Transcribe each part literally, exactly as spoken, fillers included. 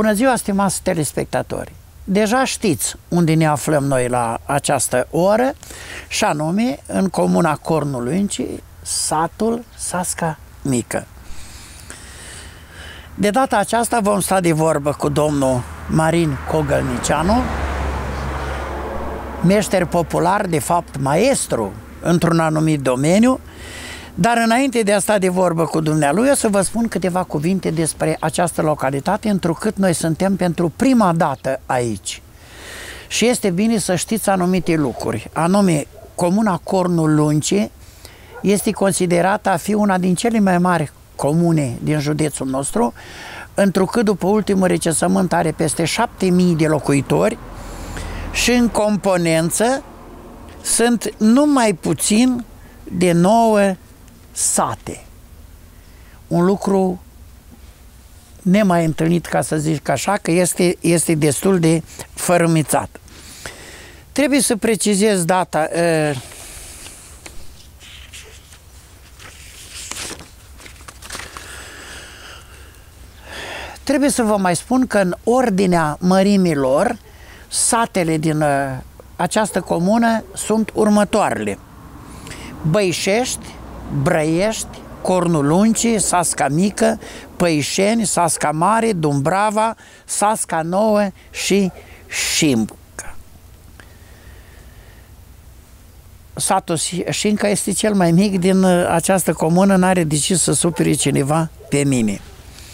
Bună ziua, stimați telespectatori! Deja știți unde ne aflăm noi la această oră, și anume în comuna Cornul Luncii, satul Sasca Mică. De data aceasta vom sta de vorbă cu domnul Marin Cogălnicianu, meșter popular, de fapt maestru într-un anumit domeniu. Dar înainte de a sta de vorbă cu dumnealui, o să vă spun câteva cuvinte despre această localitate, întrucât noi suntem pentru prima dată aici. Și este bine să știți anumite lucruri. Anume, comuna Cornul Luncii este considerată a fi una din cele mai mari comune din județul nostru, întrucât după ultimul recensământ are peste șapte mii de locuitori și în componență sunt numai puțin de nouă sate. Un lucru nemai întâlnit, ca să zic așa, că este, este destul de fărâmițat. Trebuie să precizez data. Uh, trebuie să vă mai spun că în ordinea mărimilor, satele din uh, această comună sunt următoarele: Băișești, Brăiești, Cornul Luncii, Sasca Mică, Păișeni, Sasca Mare, Dumbrava, Sasca Nouă și Șimcă. Satul Șimcă este cel mai mic din această comună, n-are de ce să supere cineva pe mine.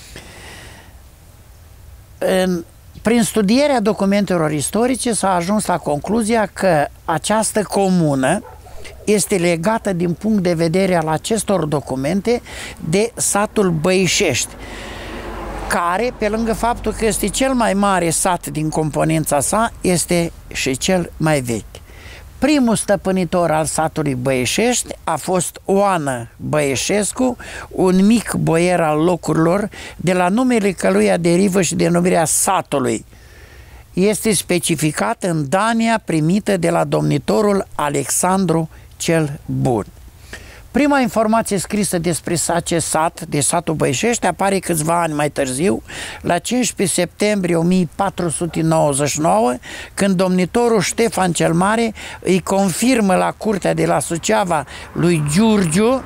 În, prin studierea documentelor istorice s-a ajuns la concluzia că această comună este legată din punct de vedere al acestor documente de satul Băișești, care, pe lângă faptul că este cel mai mare sat din componența sa, este și cel mai vechi. Primul stăpânitor al satului Băișești a fost Oană Băieșescu, un mic boier al locurilor, de la numele căruia derivă și denumirea satului. Este specificat în Dania primită de la domnitorul Alexandru cel Bun. Prima informație scrisă despre acest sat, de satul Băișești, apare câțiva ani mai târziu, la cincisprezece septembrie o mie patru sute nouăzeci și nouă, când domnitorul Ștefan cel Mare îi confirmă la curtea de la Suceava lui Giurgiu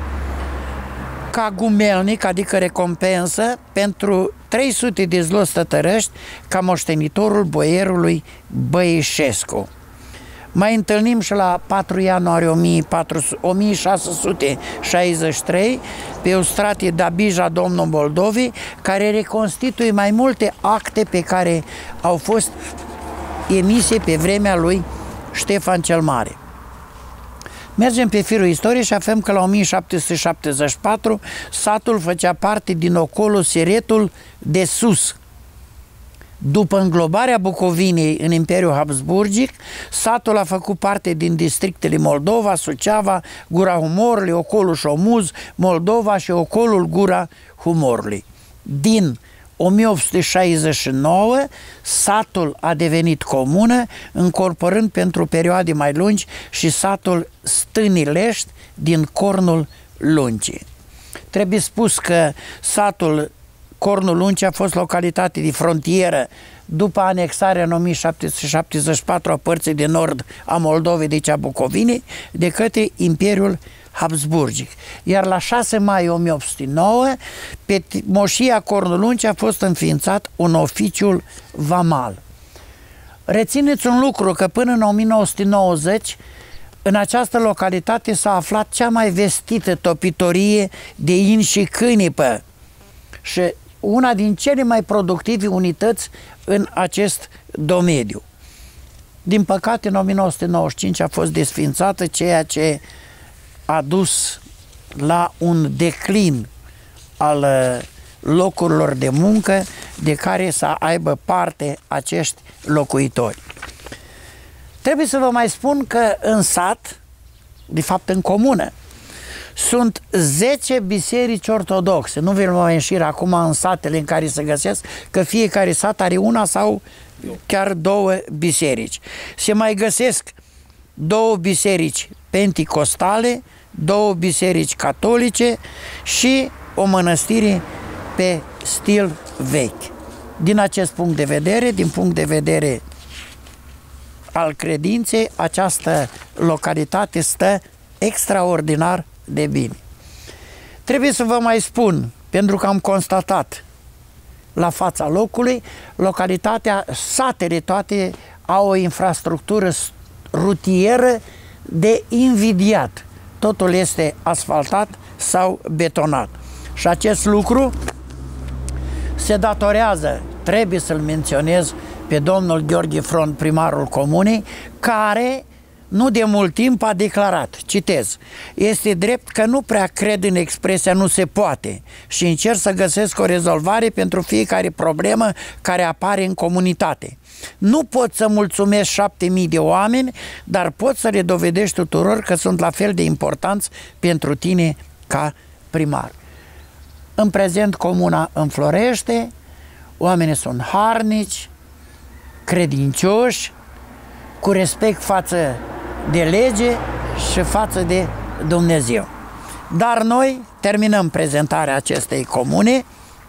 ca gumelnic, adică recompensă, pentru trei sute de zloți tătărăști ca moștenitorul boierului Băișescu. Mai întâlnim și la patru ianuarie o mie șase sute șaizeci și trei pe Eustratie Dabija, domnul Moldovei, care reconstituie mai multe acte pe care au fost emise pe vremea lui Ștefan cel Mare. Mergem pe firul istoriei și aflăm că la o mie șapte sute șaptezeci și patru satul făcea parte din ocolul Siretul de Sus. După înglobarea Bucovinei în Imperiul Habsburgic, satul a făcut parte din districtele Moldova, Suceava, Gura Humorului, ocolul Șomuz, Moldova și ocolul Gura Humorului. Din o mie opt sute șaizeci și nouă, satul a devenit comună, încorporând pentru perioade mai lungi și satul Stânilești din Cornul Luncii. Trebuie spus că satul Cornul Luncii a fost localitate de frontieră după anexarea în o mie șapte sute șaptezeci și patru a părții de nord a Moldovei, deci a Bucovinei, de către Imperiul Habsburgic. Iar la șase mai o mie opt sute nouă, pe moșia Cornul Luncii a fost înființat un oficiul vamal. Rețineți un lucru, că până în o mie nouă sute nouăzeci, în această localitate s-a aflat cea mai vestită topitorie de in și cânipă și una din cele mai productive unități în acest domeniu. Din păcate, în o mie nouă sute nouăzeci și cinci a fost desființată, ceea ce a dus la un declin al locurilor de muncă de care să aibă parte acești locuitori. Trebuie să vă mai spun că în sat, de fapt în comună, sunt zece biserici ortodoxe. Nu vi-l mai înșir acum în satele în care se găsesc, că fiecare sat are una sau chiar două biserici. Se mai găsesc două biserici penticostale, două biserici catolice și o mănăstire pe stil vechi. din acest punct de vedere, din punct de vedere al credinței, această localitate stă extraordinar de bine. Trebuie să vă mai spun, pentru că am constatat la fața locului, localitatea, satele toate au o infrastructură rutieră de invidiat. Totul este asfaltat sau betonat. Și acest lucru se datorează, trebuie să-l menționez, pe domnul Gheorghe Front, primarul comunei, care nu de mult timp a declarat, citez, este drept că nu prea cred în expresia nu se poate și încerc să găsesc o rezolvare pentru fiecare problemă care apare în comunitate. Nu pot să mulțumesc șapte mii de oameni, dar pot să le dovedești tuturor că sunt la fel de importanți pentru tine ca primar. În prezent comuna înflorește, oamenii sunt harnici, credincioși, cu respect față de lege și față de Dumnezeu. Dar noi terminăm prezentarea acestei comune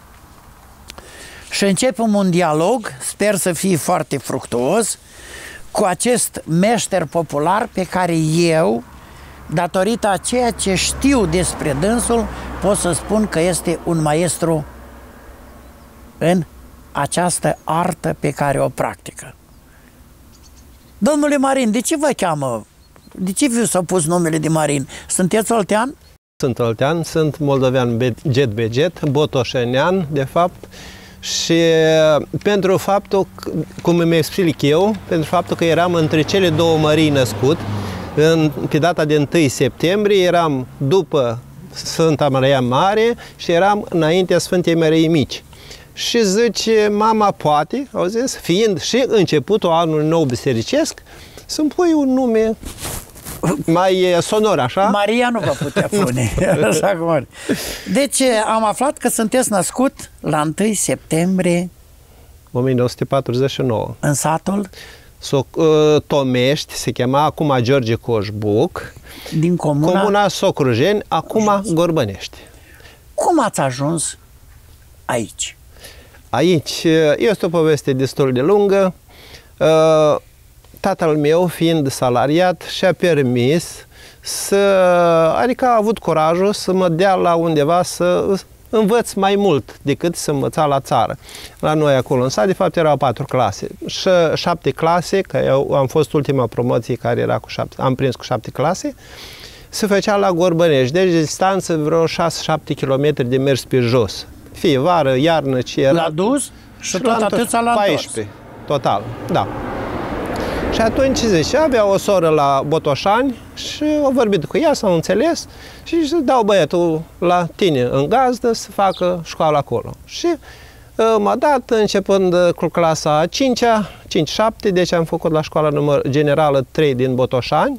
și începem un dialog, sper să fie foarte fructuos, cu acest meșter popular pe care eu, datorită a ceea ce știu despre dânsul, pot să spun că este un maestru în această artă pe care o practică. Domnule Marin, de ce vă cheamă? De ce vi s-a pus numele de Marin? Sunteți oltean? Sunt oltean, sunt moldovean jet-beget, botoșenean, de fapt, și pentru faptul, cum îmi explic eu, pentru faptul că eram între cele două mării născut, în, pe data de întâi septembrie, eram după Sfânta Maria Mare și eram înaintea Sfântei Măriei Mici. Și zice, mama poate, au zis, fiind și începutul anului nou bisericesc, să-mi pui un nume mai sonor, așa? Maria nu vă putea pune. Așa cum. Deci am aflat că sunteți născut la întâi septembrie o mie nouă sute patruzeci și nouă. În satul? So, Tomești, se chema acum George Coșbuc. Din comuna? Comuna Socrujeni, acum Gorbănești. Cum ați ajuns aici? Aici este o poveste destul de lungă. Tatăl meu, fiind salariat, și-a permis să, adică a avut curajul să mă dea la undeva să învăț mai mult decât să învăța la țară. La noi acolo în sat, de fapt, erau patru clase. Și șapte clase, că eu am fost ultima promoție care era cu șapte, am prins cu șapte clase, se făcea la Gorbănești, deci distanță vreo șase-șapte kilometri de mers pe jos. Fie vară, iarnă, ce era. L-a dus și, și tot atâția l-a paisprezece, total, da. Și atunci, zice, avea o soră la Botoșani și au vorbit cu ea, s-au înțeles și zice, dau băietul la tine în gazdă să facă școală acolo. Și m-a dat, începând cu clasa a cincea, cinci șapte, deci am făcut la școala număr generală trei din Botoșani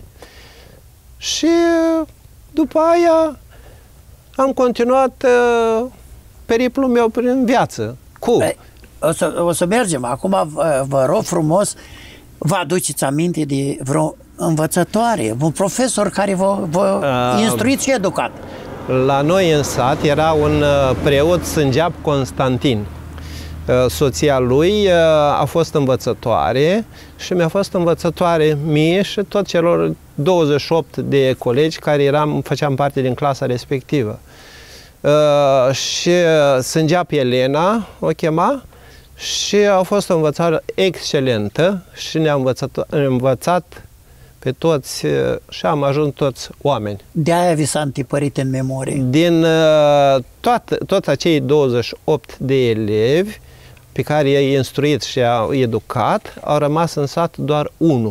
și după aia am continuat uh, periplul meu prin viață. Cu? O să, o să mergem. Acum vă, vă rog frumos, vă aduceți aminte de vreo învățătoare, un profesor care vă, vă uh, instruit și educat? La noi în sat era un preot Sângeap Constantin. Soția lui a fost învățătoare și mi-a fost învățătoare mie și tot celor douăzeci și opt de colegi care eram, făceam parte din clasa respectivă. Uh, și Sângeap Elena o chema și a fost o învățare excelentă și ne-a învățat, învățat pe toți și am ajuns toți oameni. De-aia vi s-a întipărit în memorie? Din uh, toat, toți acei douăzeci și opt de elevi pe care i-a instruit și i-a educat, au rămas în sat doar unul.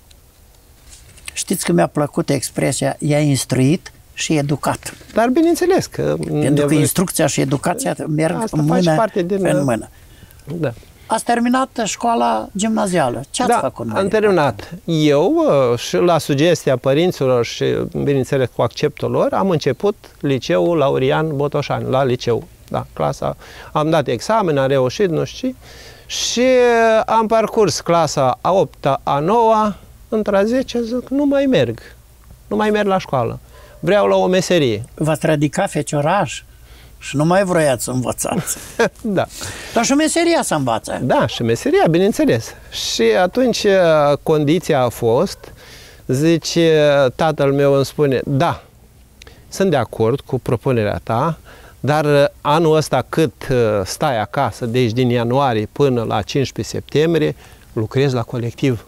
Știți că mi-a plăcut expresia, i-a instruit și educat. Dar bineînțeles că... Pentru că instrucția și educația merg asta mână parte din, în mână. Da. Ați terminat școala gimnazială. Ce ați da, făcut? am terminat. Eu, și la sugestia părinților și, bineînțeles, cu acceptul lor, am început liceul Laurian Botoșani, la liceu. Da, clasa. Am dat examen, am reușit, nu știu. Și am parcurs clasa a opta, a noua, într-a zece, zic, nu mai merg. Nu mai merg la școală. Vreau la o meserie. V-ați ridicat fecioraș Și nu mai vroiați să învățați. Da. Dar și meseria să învață. Da, și meseria, bineînțeles. Și atunci condiția a fost, zice, tatăl meu îmi spune, da, sunt de acord cu propunerea ta, dar anul ăsta cât stai acasă, deci din ianuarie până la cincisprezece septembrie, lucrezi la colectiv.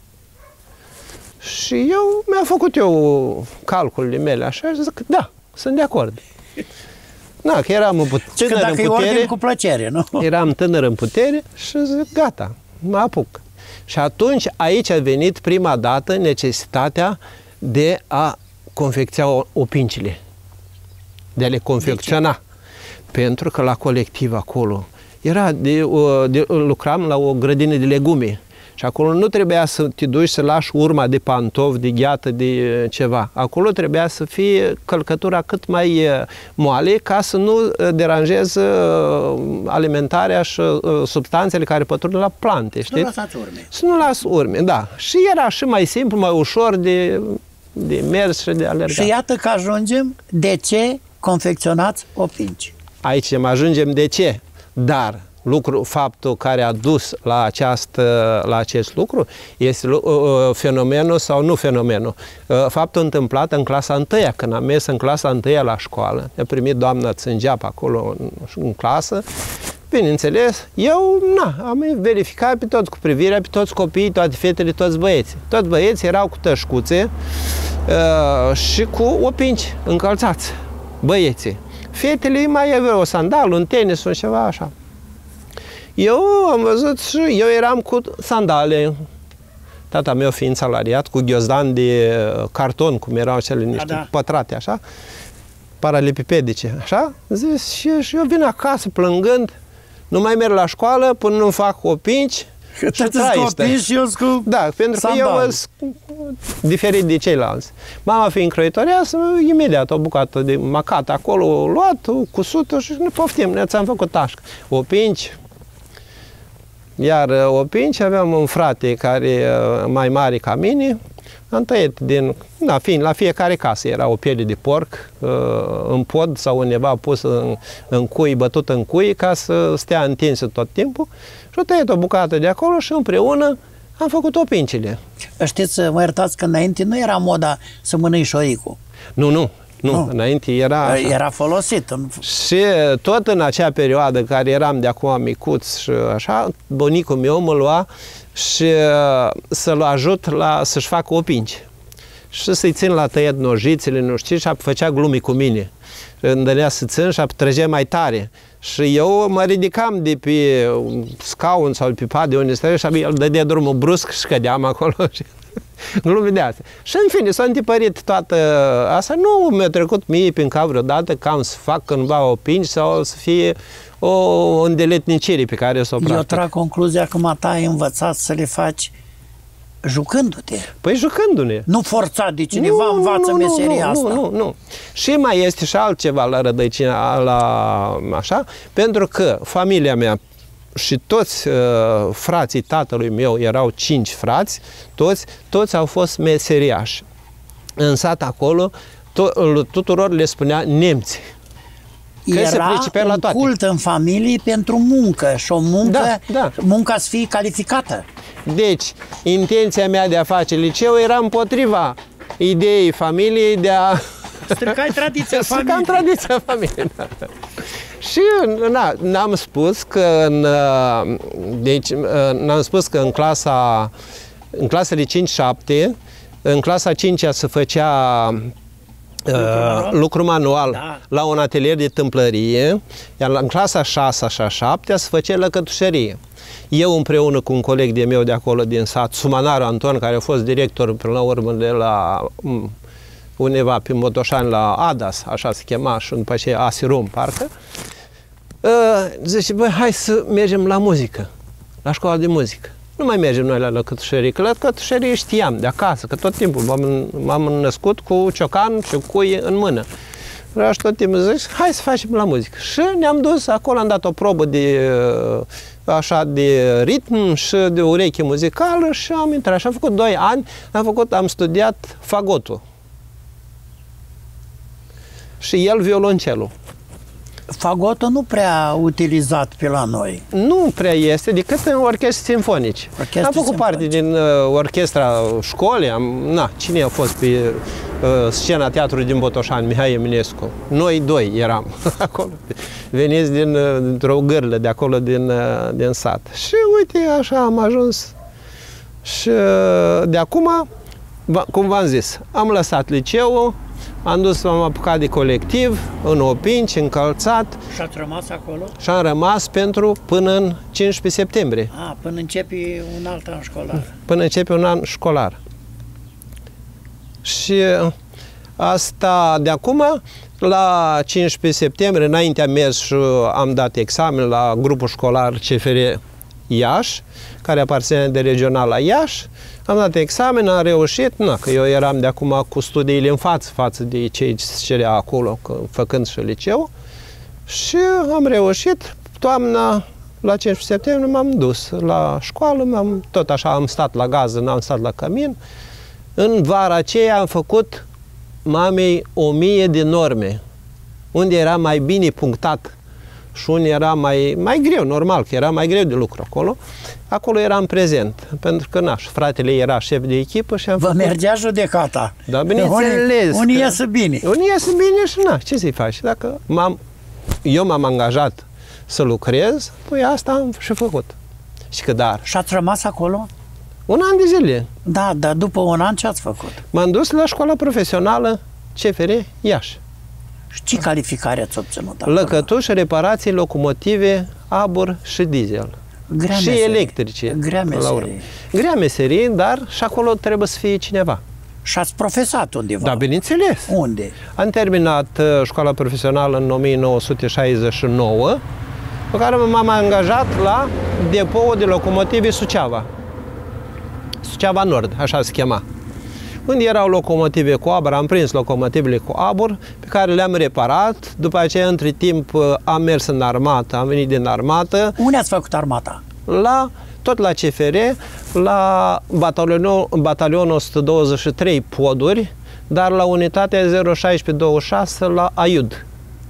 Și eu mi-am făcut eu calculele mele așa și zic, da, sunt de acord. Da, că eram în put- tânăr dacă în putere. e cu plăcere, nu? Eram tânăr în putere și zic, gata, mă apuc. Și atunci aici a venit prima dată necesitatea de a confecționa opincile, de a le confecționa. Pentru că la colectiv acolo era de, de, lucram la o grădină de legume și acolo nu trebuia să te duci să lași urma de pantofi, de gheată, de ceva. Acolo trebuia să fie călcătura cât mai moale ca să nu deranjeze alimentarea și substanțele care pătrund la plante. Știi? Să nu lăsați urme. Să nu las urme, da. Și era și mai simplu, mai ușor de, de mers și de alergat. Și iată că ajungem de ce confecționați opinci. Aici mă ajungem de ce, dar lucru, faptul care a dus la, această, la acest lucru este uh, fenomenul sau nu fenomenul. Uh, faptul întâmplat în clasa întâia, când am mers în clasa întâia la școală, ne-a primit doamna Țângeap acolo în, în clasă, bineînțeles, eu na, am verificat pe toți cu privirea, pe toți copiii, toate fetele, toți băieții. Toți băieții erau cu tășcuțe uh, și cu opinci încălțați, băieții. Fetele mai aveau o sandală, un tenis, un ceva așa. Eu am văzut și eu eram cu sandale. Tata meu fiind salariat, cu ghiozdan de carton, cum erau cele niște da, da. pătrate, așa, paralepipedice, așa, zis, și, și eu vin acasă plângând, nu mai merg la școală până nu fac opinci. Și copii și eu cu Da, pentru că eu sunt diferit de ceilalți. Mama fiind croitoreasă, imediat o bucată de macat acolo, luat, cusută și ne poftim, ne ți-am făcut tașcă. Opinci, iar opinci aveam un frate care mai mare ca mine, am tăiat din, da, fiind la fiecare casă era o piele de porc în pod sau undeva pus în, în cui, bătut în cui, ca să stea întinsă tot timpul. Și-o tăiat o bucată de acolo și împreună am făcut opincile. Știți, mă iertați că înainte nu era moda să mănânci șoricul. Nu, nu, nu, nu. Înainte era așa. Era folosit. Și tot în acea perioadă care eram de acum micuț și așa, bunicul meu mă lua și să-l ajut la să-și facă opinci. Și să-i țin la tăiat nojițele, nu știu, și făcea glumi cu mine. Îmi dădea să țin și trăgea mai tare. Și eu mă ridicam de pe scaun sau pe pat de unde stătea și el dădea drumul brusc și cădeam acolo. Glume de astea. Și în fine, s-a întipărit toată asta. Nu mi-a trecut mie prin cap vreodată că am să fac cândva opinci sau să fie o îndeletnicire pe care să o practic. Eu trag concluzia că mata ai învățat să le faci jucându-te. Păi jucându-ne. Nu forțat de cineva, nu, învață nu, meseria nu, asta. Nu, nu, nu. Și mai este și altceva la rădăcina, la așa, pentru că familia mea și toți uh, frații tatălui meu, erau cinci frați, toți, toți au fost meseriași. În sat acolo, to tuturor le spunea nemți. Că era la un toate. cult în familie pentru muncă și o muncă, da, da. munca să fie calificată. Deci, intenția mea de a face liceu era împotriva ideii familiei de a... Stricai tradiția familiei. Stricam tradiția familiei, da. Și n-am spus că în, deci, n-am spus că în clasa în clasele cinci șapte, în clasa cincea se făcea lucru manual, lucru manual da. La un atelier de tâmplărie, iar în clasa șase și a șaptea se făcea lăcătușărie. Eu împreună cu un coleg de meu de acolo din sat, Sumanaru Anton, care a fost director până la urmă de la undeva pe Motoșani la Adas, așa se chema, și după aceea Asirum, parcă, uh, zice, băi, hai să mergem la muzică, la școala de muzică. Nu mai mergem noi la lăcătușărie, că la lăcătușărie știam de acasă, că tot timpul m-am născut cu ciocan și cui în mână. Și tot timpul zic, hai să facem la muzică. Și ne-am dus acolo, am dat o probă de, așa, de ritm și de ureche muzicală și am intrat. Și am făcut doi ani, am, făcut, am studiat fagotul. Și el violoncelul. Fagotul nu prea utilizat pe la noi. Nu prea este, decât în orchestre simfonici. Orchestre am făcut simfonici. parte din uh, orchestra școlii. Am, na, cine a fost pe uh, scena teatrului din Botoșani? Mihai Eminescu. Noi doi eram acolo. Veniți din, uh, dintr-o gârlă de acolo din, uh, din sat. Și uite, așa am ajuns. Și uh, de acum, cum v-am zis, am lăsat liceul, am dus, m-am apucat de colectiv, în Opinci, încălțat. Și ați rămas acolo? Și am rămas pentru până în cincisprezece septembrie. A, până începe un alt an școlar. Până începe un an școlar. Și asta de acum, la cincisprezece septembrie, înainte am mers și am dat examen la grupul școlar C F R Iași, care aparține de regionala Iași. Am dat examen, am reușit, na, că eu eram de acum cu studiile în față, față de cei ce se cerea acolo, că, făcând și liceu. Și am reușit, toamna, la cincisprezece septembrie, m-am dus la școală, m-am, tot așa am stat la gază, n-am stat la cămin. În vara aceea am făcut mamei o mie de norme, unde era mai bine punctat și unde era mai, mai greu, normal, că era mai greu de lucru acolo. Acolo eram prezent, pentru că, na, și fratele era șef de echipă și am Vă făcut... mergea judecata. Da, bineînțeles. Unii, unii că... iasă bine. Unii iasă bine și, na, ce să-i faci? Dacă m-am... eu m-am angajat să lucrez, păi asta am și făcut. Și că dar... Și ați rămas acolo? Un an de zile. Da, dar după un an ce ați făcut? M-am dus la școala profesională C F R Iași. Și ce calificare ați obținut acolo? Lăcătuși, reparații, locomotive, abur și diesel. Grea și meserie. electrice. Grea meserie. Grea meserie, dar și acolo trebuie să fie cineva. Și ați profesat undeva? Da, bineînțeles. Unde? Am terminat uh, școala profesională în o mie nouă sute șaizeci și nouă, pe care m-am angajat la depoul de locomotive Suceava. Suceava Nord, așa se chema. Unde erau locomotive cu abur, am prins locomotivele cu abur, pe care le-am reparat. După aceea, între timp, am mers în armată, am venit din armată. Unde ați făcut armata? La, tot la C F R, la batalionul, batalionul o sută douăzeci și trei Poduri, dar la unitatea zero șaisprezece douăzeci și șase la Aiud.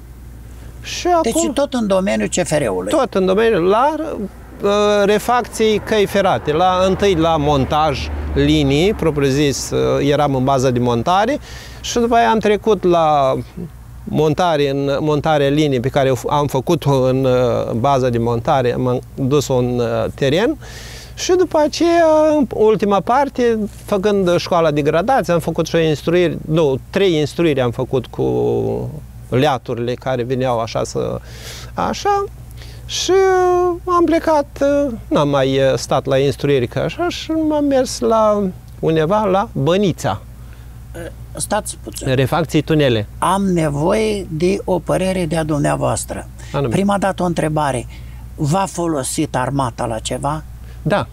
Și Deci acum, tot în domeniul C F R-ului. tot în domeniul, la uh, refacții căi ferate, la, întâi la montaj, linii, propriu-zis, eram în bază de montare și după aia am trecut la montare, în montare linii pe care am făcut-o în baza de montare, am dus-o în teren și după aceea, în ultima parte, făcând școala de gradație, am făcut și o instruire, două, trei instruiri am făcut cu leaturile care veneau așa să... așa. Și am plecat, n-am mai stat la instruiri ca așa și m-am mers la undeva la Bănița. Stați puțin. Refacții tunele. Am nevoie de o părere de-a dumneavoastră. Anume. Prima dată o întrebare. V-a folosit armata la ceva? Da.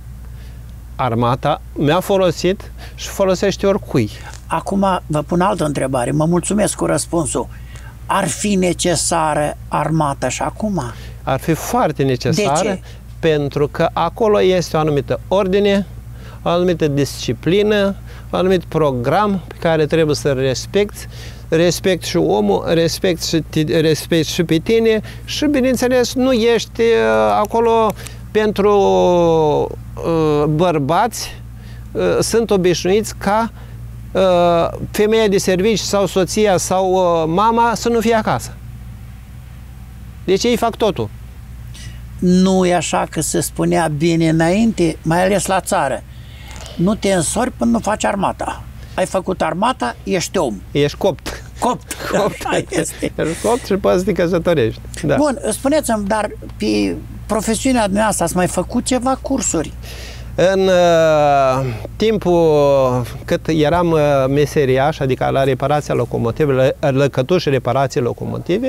Armata mi-a folosit și folosește oricui. Acum vă pun altă întrebare. Mă mulțumesc cu răspunsul. Ar fi necesară armata și acum? Ar fi foarte necesară. De ce? Pentru că acolo este o anumită ordine, o anumită disciplină, un anumit program pe care trebuie să-l respecti, respect și omul, respect și, respect și pe tine și, bineînțeles, nu ești acolo pentru uh, bărbați, uh, sunt obișnuiți ca uh, femeia de servici sau soția sau uh, mama să nu fie acasă. Deci ei fac totul. Nu e așa că se spunea bine înainte, mai ales la țară. Nu te însori până nu faci armata. Ai făcut armata, ești om. Ești copt. Copt. Copt. Așa este. Ești copt și poți să te căsătorești. Da. Bun, spuneți-mi, dar pe profesiunea dumneavoastră ați mai făcut ceva cursuri? În uh, timpul cât eram uh, meseriaș, adică la reparația locomotive, lăcătuși reparații locomotive,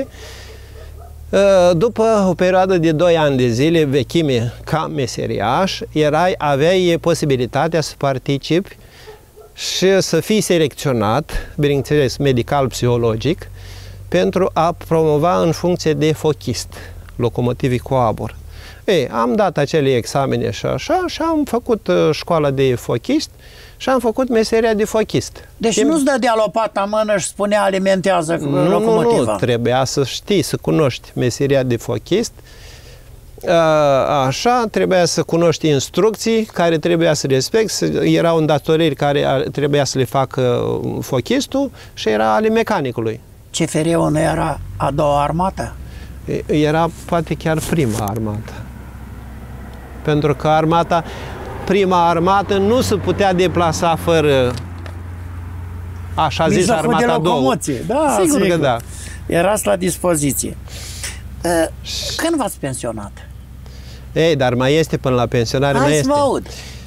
uh, după o perioadă de doi ani de zile vechime ca meseriaș, erai, aveai posibilitatea să participi și să fii selecționat, bineînțeles medical-psihologic, pentru a promova în funcție de fochist locomotive cu abur. Ei, am dat acele examene și așa și am făcut uh, școala de fochist și am făcut meseria de fochist. Deci Timp... nu-ți dădea lopata în mână și spunea alimentează nu, locomotiva. Nu, nu, trebuia să știi, să cunoști meseria de fochist. Așa, trebuia să cunoști instrucții care trebuia să respecti, erau îndatoriri care trebuia să le facă fochistul și era ale mecanicului. C F R-ul nu era a doua armată? Era poate chiar prima armată. Pentru că armata, prima armată nu se putea deplasa fără așa zis armata a doua. Da, sigur, sigur că da. Erați la dispoziție. Când v-ați pensionat? Ei, dar mai este până la pensionare, mai este. Hai să vă aud.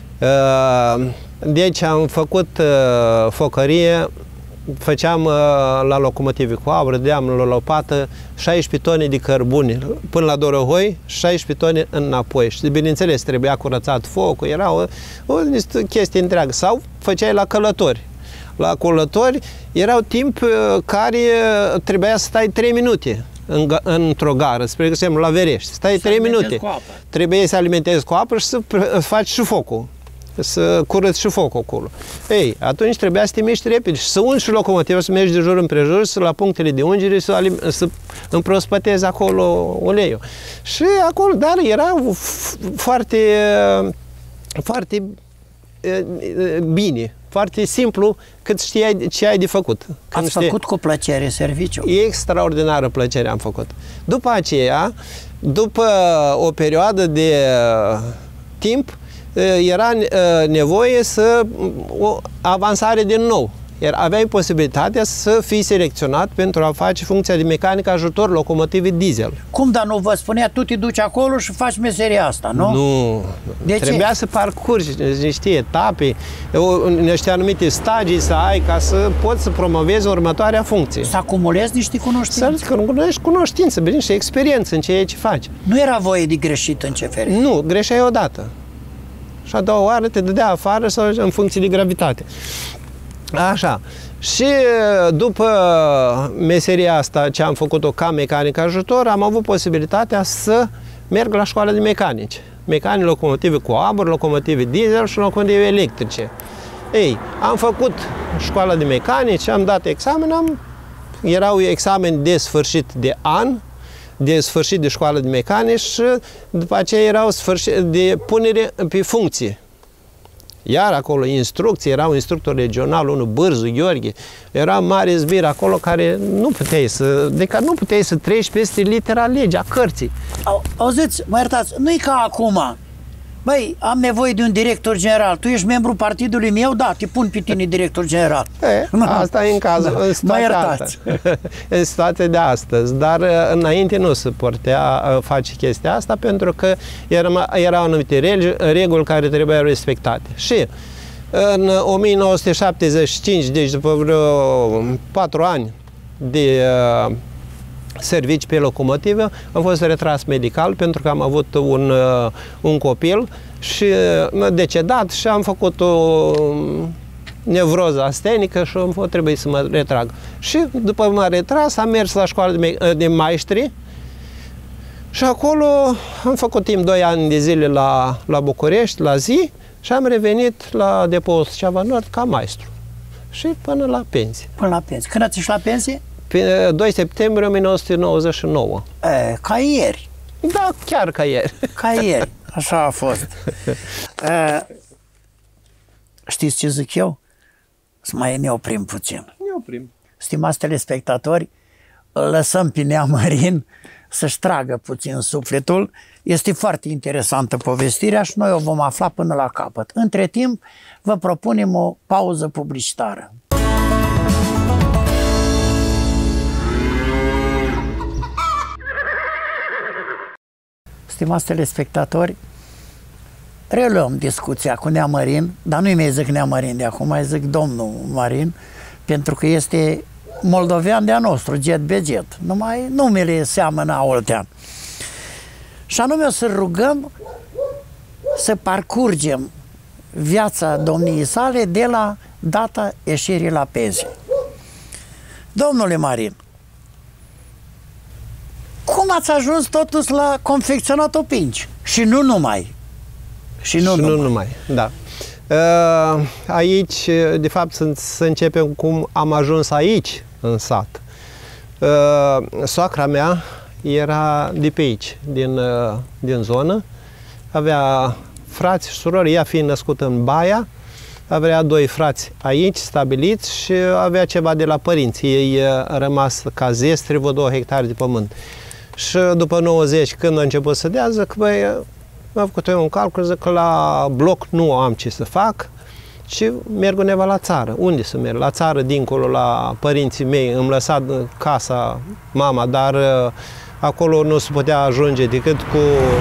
Deci am făcut focărie, făceam la locomotive cu aur, deam la lopată șaisprezece tone de cărbune până la Dorohoi, șaisprezece tone înapoi. Și bineînțeles, trebuia curățat focul, era o, o chestie întreagă. Sau făceai la călători. La călători erau timp care trebuia să stai trei minute în, într-o gară, spre exemplu la Verești. Stai trei minute. Trebuie să alimentezi cu apă și să faci și focul. Să curăți și focul acolo. Ei, atunci trebuia să te miști repede și să ungi și locomotiva, să mergi de jur împrejur, să la punctele de ungere, să, să împrospătezi acolo uleiul. Și acolo, dar era foarte, foarte bine, foarte simplu, cât știai ce ai de făcut. Ați știi... făcut cu plăcere serviciu? Extraordinară plăcere am făcut. După aceea, după o perioadă de timp, era nevoie să o avansare din nou. Iar aveai posibilitatea să fii selecționat pentru a face funcția de mecanic ajutor locomotive diesel. Cum, dar nu vă spunea, tu te duci acolo și faci meseria asta, nu? Nu. De Trebuia ce? să parcurgi niște etape, niște anumite stagii să ai ca să poți să promovezi următoarea funcție. Să acumulezi niște cunoștințe. Să cunoști cunoștință, bine, și experiență în ceea ce faci. Nu era voie de greșit în C F R? Nu, greșeai odată. Și a doua oară te dădea afară sau în funcție de gravitate. Așa. Și după meseria asta ce am făcut-o ca mecanic ajutor, am avut posibilitatea să merg la școala de mecanici. Mecanici locomotive cu abur, locomotive diesel și locomotive electrice. Ei, am făcut școala de mecanici, am dat examen, am, erau exameni de sfârșit de an, de sfârșit de școală de mecanici și după aceea erau sfârșit de punere pe funcție. Iar acolo instrucții, erau instructor regional, unul Bârzu, Gheorghe, era mare zbir acolo care nu puteai să, de care nu puteai să treci peste litera legea cărții. Au, auziți, mă iertați, nu-i ca acum. Băi, am nevoie de un director general. Tu ești membru partidului meu? Da, te pun pe tine director general. E, asta e în cazul, în situația asta. În situația de astăzi. Dar înainte nu se putea face chestia asta pentru că era, erau anumite reguli care trebuiau respectate. Și în o mie nouă sute șaptezeci și cinci, deci după vreo patru ani de servici pe locomotivă, am fost retras medical pentru că am avut un, un copil și decedat și am făcut o nevroză astenică și am trebuit să mă retrag. Și după m-am retras, am mers la școala de, de maestri și acolo am făcut timp doi ani de zile la, la București, la zi, și am revenit la depoul Suceava Nord ca maestru. Și până la pensie. Până la pensie. Când ați ieșit la pensie? Pe doi septembrie o mie nouă sute nouăzeci și nouă. E, ca ieri. Da, chiar ca ieri. Ca ieri. Așa a fost. E, știți ce zic eu? Să mai ne oprim puțin. Ne oprim. Stimați telespectatori, îl lăsăm pe Neamărin să-și tragă puțin sufletul. Este foarte interesantă povestirea și noi o vom afla până la capăt. Între timp, vă propunem o pauză publicitară. Stimați telespectatori, reluăm discuția cu Neamărin, dar nu-i mai zic Neamărin de acum, mai zic domnul Marin, pentru că este moldovean de-a nostru, jet be jet, numai numele seamănă a oltean. Și anume o să rugăm să parcurgem viața domniei sale de la data ieșirii la pensie. Domnule Marin, cum ați ajuns totuși la confecționat opinci. Și nu numai. Și nu, și numai. nu numai, da. Aici, de fapt, să, să începem cum am ajuns aici, în sat. Soacra mea era de pe aici, din, din zonă. Avea frați și surori, ea fiind născută în Baia, avea doi frați aici, stabiliți, și avea ceva de la părinți. Ei a rămas ca zestri, vreo două hectare de pământ. Și după nouăzeci, când a început să dea, zic, băi, am făcut eu un calcul, zic că la bloc nu am ce să fac, și merg undeva la țară. Unde să merg? La țară, dincolo, la părinții mei. Îmi lăsa casa mama, dar acolo nu se putea ajunge decât cu,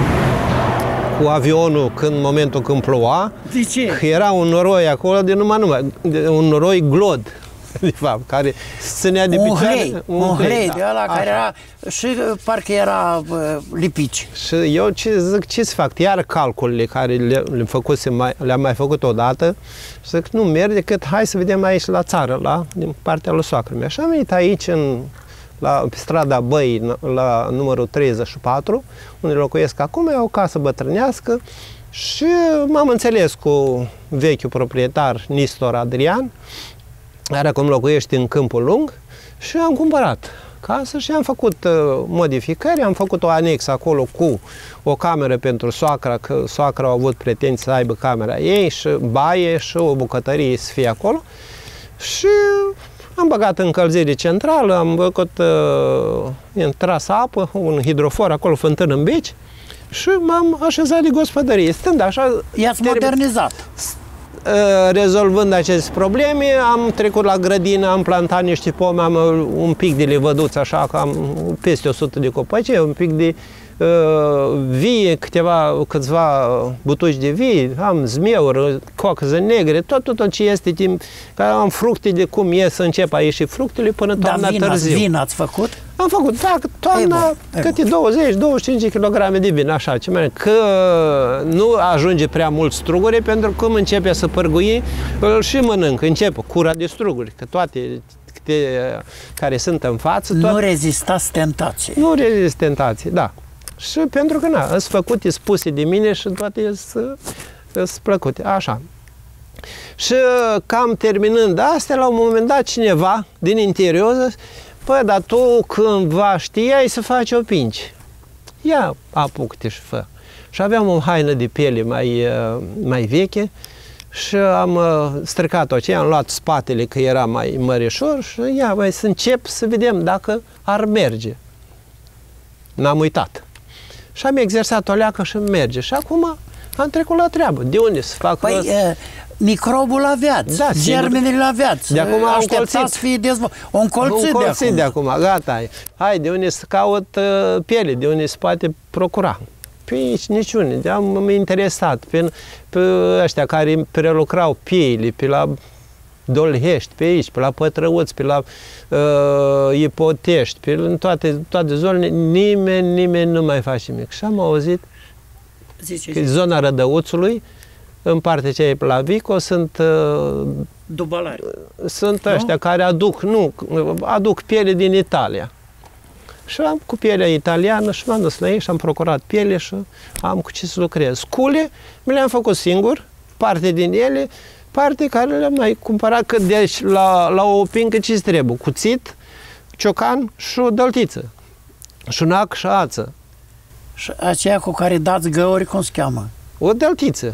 cu avionul când, în momentul când ploua. De ce? Că era un noroi acolo de numai numai, de un noroi glod, de fapt, care ținea de un picioare. Hrei, un hrei, hrei da. de ăla care era și parcă era uh, lipici. Și eu ce zic, ce să fac? Iar calculele care le-am făcut, le-am mai făcut odată, și zic, nu merg decât hai să vedem aici la țară, la, din partea lui soacră mea. Și am venit aici, în, la, pe strada Băii, la numărul treizeci și patru, unde locuiesc acum, e o casă bătrânească, și m-am înțeles cu vechiul proprietar, Nistor Adrian, care acum locuiește în Câmpul Lung, și am cumpărat casă și am făcut uh, modificări, am făcut o anexă acolo cu o cameră pentru soacra, că soacra a avut pretenții să aibă camera ei, și baie și o bucătărie să fie acolo, și am băgat încălzire centrală, am făcut uh, în trasă apă, un hidrofor acolo, fântână în beci, și m-am așezat de gospodărie. Stând așa... I-ați modernizat. Rezolvând aceste probleme, am trecut la grădină, am plantat niște pomi, am un pic de levăduț, așa că am peste o sută de copaci, un pic de uh, vie, câteva, câțiva butuci de vie, am zmeuri, cocăză negre, tot, tot, tot ce este timp, că am fructe de cum e să încep a ieși fructele până toamna vin, târziu. Vin ați făcut? Am făcut, da, toamna, câte douăzeci douăzeci și cinci de kilograme de vin, așa, ce mai, că nu ajunge prea mult struguri, pentru că cum începe să părgui, îl și mănânc, începe cura de struguri, că toate câte, care sunt în față... Nu toate, rezistați tentației. Nu rezist tentații, da. Și pentru că, na, sunt făcute, spuse de mine și toate sunt plăcute, așa. Și cam terminând astea, la un moment dat, cineva din interior zice, păi, dar tu cândva știai să faci opinci. Ia, apucă-te și fă. Și aveam o haină de piele mai, mai veche și am stricat-o aceea, am luat spatele că era mai mărișor și ia, băi, să încep să vedem dacă ar merge. N-am uitat. Și am exersat o leacă și merge. Și acum am trecut la treabă. De unde să fac? Păi, e, microbul aveați, da, germenele aveați. De acum așteptați să fie dezvoltat. O încolțit, încolțit de, de acum. de acum. Gata. Hai, de unde să caut uh, piele, de unde se poate procura. Pe aici niciunde. Am interesat pe, pe ăștia care prelucrau pieile, pe la Dolhești, pe aici, pe la Pătrăuți, pe la uh, Ipotești, pe în toate, toate zonele, nimeni, nimeni nu mai face nimic. Și am auzit Zice, că zona Rădăuțului, în partea ce e pe la Vico, sunt, uh, dubalari. sunt ăștia care aduc, nu, aduc piele din Italia. Și am cu pielea italiană și m-am dus la ei și am procurat piele și am cu ce să lucrez. Scule mi le-am făcut singur, parte din ele, parte care le-am mai cumpărat, că deci la, la o opincă ce-ți trebuie? Cuțit, ciocan și o dăltiță. Și un ac și ață. Și aceea cu care dați găuri, cum se cheamă? O dăltiță.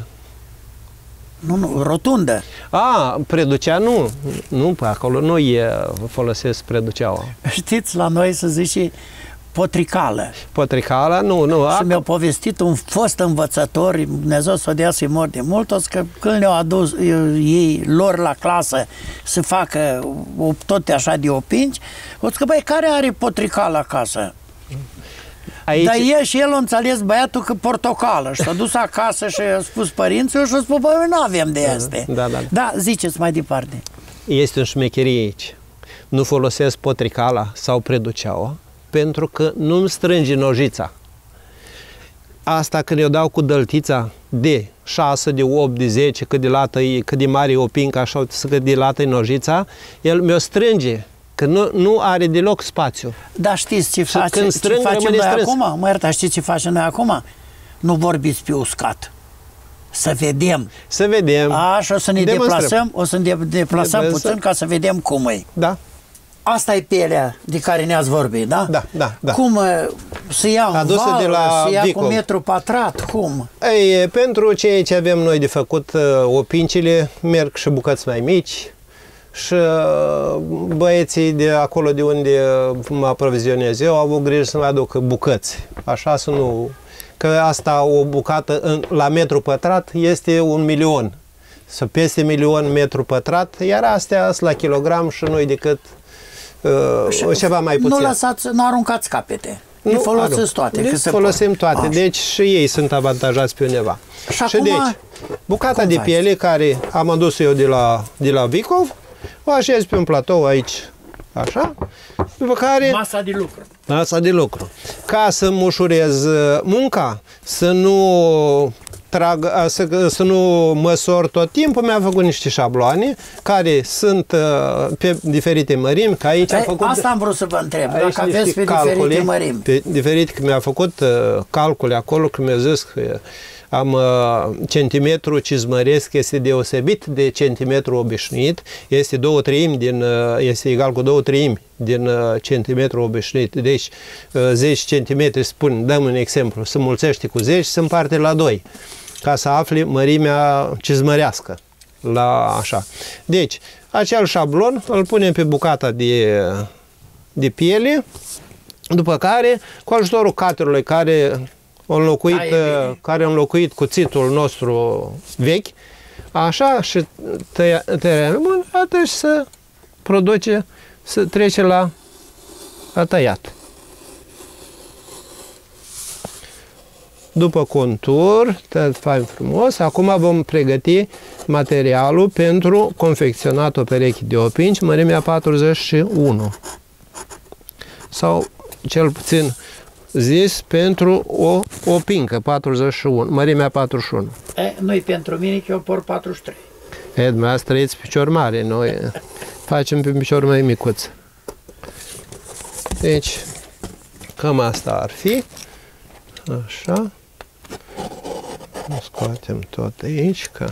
Nu, nu, rotundă. A, preducea nu. Nu, pe acolo nu e folosesc preduceaua. Știți, la noi se zice potricală. Potricala, nu, nu. Și mi-a povestit un fost învățător, Dumnezeu să o dea să-i mor de mult, o că când ne-au adus ei lor la clasă să facă tot așa de opinci, o că, băi, care are potricală acasă? Aici... Dar el și el a înțeles băiatul că portocală și s-a dus acasă și a spus părinților și a spus, băi, nu avem de astea. Da, da. Da, ziceți mai departe. Este o șmecherie aici. Nu folosesc potricala sau preduceaua pentru că nu-mi strânge nojița. Asta când eu dau cu dăltița de șase, de opt, de zece, cât de lată, cât de mare e o pincă, așa, cât de lată e nojița, el mi-o strânge că nu, nu are deloc spațiu. Dar știți ce, face, când strâng, ce facem rămâne noi strâns. acum? Mă iertați, știți ce facem noi acum? Nu vorbiți pe uscat. Să vedem. Să vedem. Așa, o să ne Demonstrăm. deplasăm, o să ne deplasăm Demonstrăm. puțin ca să vedem cum e. Da. Asta e pielea de care ne-ați vorbit, da? Da, da, da. Cum uh, să ia un Adusă val, de la să ia Vicov. cu metru pătrat, cum? Ei, pentru ceea ce avem noi de făcut, uh, opincile, merg și bucăți mai mici și uh, băieții de acolo de unde mă aprovizionez eu au avut grijă să mă aducă bucăți. Așa să nu... Că asta, o bucată în, la metru pătrat, este un milion. Să peste milion metru pătrat, iar astea sunt la kilogram și nu-i decât uh, ceva mai puțin. Nu lăsați, nu aruncați capete. Le Nu, folosiți arunc. toate. Le că se folosim pot. toate, Așa. deci și ei sunt avantajați pe undeva. Și Și acum, deci, bucata cum de faci? piele care am adus eu de la, de la Vicov, o așez pe un platou aici, așa, după care... Masa de lucru. Masa de lucru. Ca să-mi ușurez munca, să nu trag, să, să nu măsor tot timpul, mi-am făcut niște șabloane care sunt uh, pe diferite mărimi, că aici am făcut... Asta am vrut să vă întreb, aici dacă aveți niște pe diferite mărimi. Pe diferite, că mi-a făcut uh, calcule acolo, că mi-a zis că am uh, centimetru cizmăresc, este deosebit de centimetru obișnuit, este două treimi din, uh, este egal cu două treimi din uh, centimetru obișnuit. Deci uh, zece centimetri, spun, dăm un exemplu, se mulțește cu zece și se împarte la doi, ca să afli mărimea cizmărească. La așa. Deci, acel șablon îl punem pe bucata de, de piele, după care, cu ajutorul cuterului care a înlocuit, care a înlocuit cuțitul nostru vechi, așa, și tăia, tăia bun, atunci să produce, să trece la, la tăiat. După contur, tăiat fain frumos, acum vom pregăti materialul pentru confecționat o pereche de opinci, mărimea patruzeci și unu. Sau, cel puțin zis, pentru o, o pincă, patruzeci și unu, mărimea patruzeci și unu. E, nu-i pentru mine, că eu por patruzeci și trei. E, dumneavoastră trăiți picior mare, noi facem pe picior mai micuț. Deci, cam asta ar fi. Așa. Scoatem tot aici, că...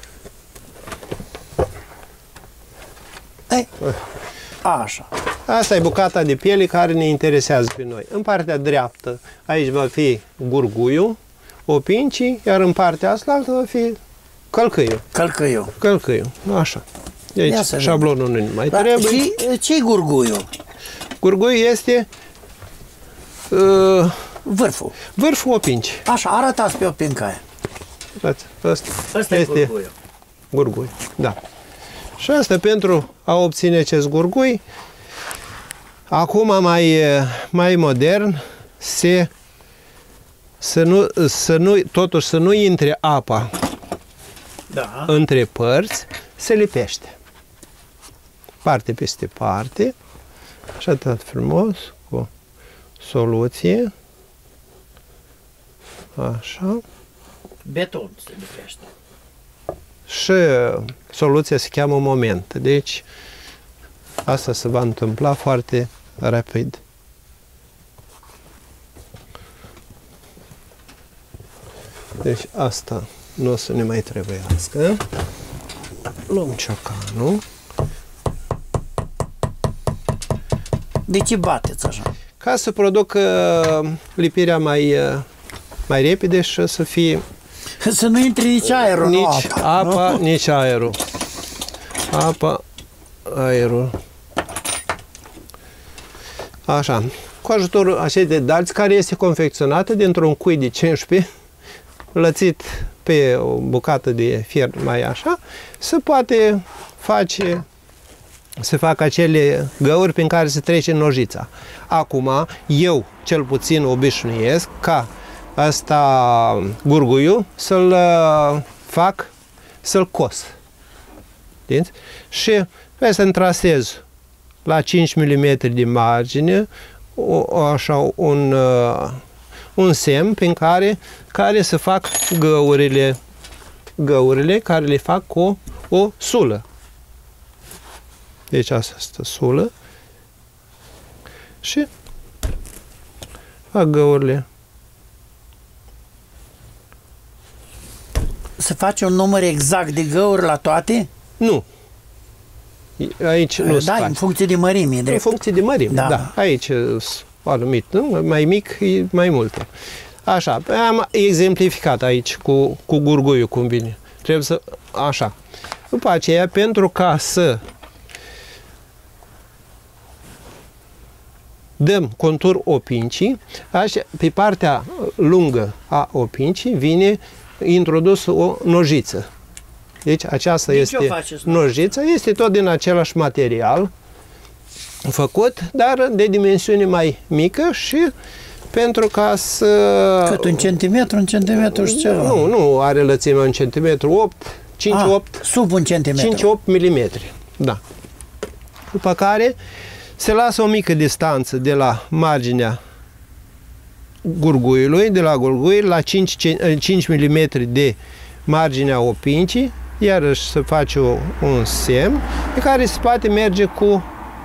E, așa. Asta e bucata de piele care ne interesează pe noi. În partea dreaptă, aici va fi gurguiul, opincii, iar în partea asta va fi călcâiul. Călcâiul. Călcâiul, așa. Deci șablonul nu mai da, trebuie. Și ce-i gurguiul? Gurguiul este uh, vârful. Vârful opinci. Așa, arătați pe opinca aia. Asta, asta este gurguiul. Gurgui, da. Și asta pentru a obține acest gurgui, acum mai, mai modern, se, să nu, să nu, totuși să nu intre apa da. între părți, se lipește. Parte peste parte, și atât frumos, cu soluție, așa. Beton se lipește. Și soluția se cheamă moment. Deci, asta se va întâmpla foarte rapid. Deci, asta nu o să ne mai trebuiască. Luăm ciocanul. De ce bateți așa? Ca să producă lipirea mai, mai repede și să fie... Să nu intre nici aerul, nici nu apa. apa, Nu? nici aerul. Apa, aerul. Așa. Cu ajutorul acestei dalți, care este confecționată dintr-un cui de cincisprezece, lățit pe o bucată de fier mai așa, se poate face, se fac acele găuri prin care se trece nojița. Acum, eu cel puțin obișnuiesc ca asta gurguiul să-l fac, să-l cos. Știți? Și vreau să-mi trasez la cinci milimetri de margine o, așa un, un semn prin care, care să fac găurile, găurile care le fac cu o sulă. Deci asta este sulă, și fac găurile. Se face un număr exact de găuri la toate? Nu. Aici nu Da, se face. în funcție de mărime, drept. În funcție de mărime, da. da. Aici sunt anumit, nu? Mai mic, e mai multe. Așa, am exemplificat aici cu, cu gurguiul cum vine. Trebuie să, așa. După aceea, pentru ca să dăm contur opincii, așa, pe partea lungă a opincii vine introdus o nojiță. Deci aceasta de este nojița, este tot din același material făcut, dar de dimensiune mai mică și pentru ca să... Cât, un centimetru, un centimetru și ceva? Nu, nu are lățime un centimetru, opt, cinci opt... Sub un centimetru. cinci opt milimetri, da. După care se lasă o mică distanță de la marginea gurguiului, de la gurgui la cinci milimetri de marginea opincii, iarăși se face o, un semn pe care se poate merge cu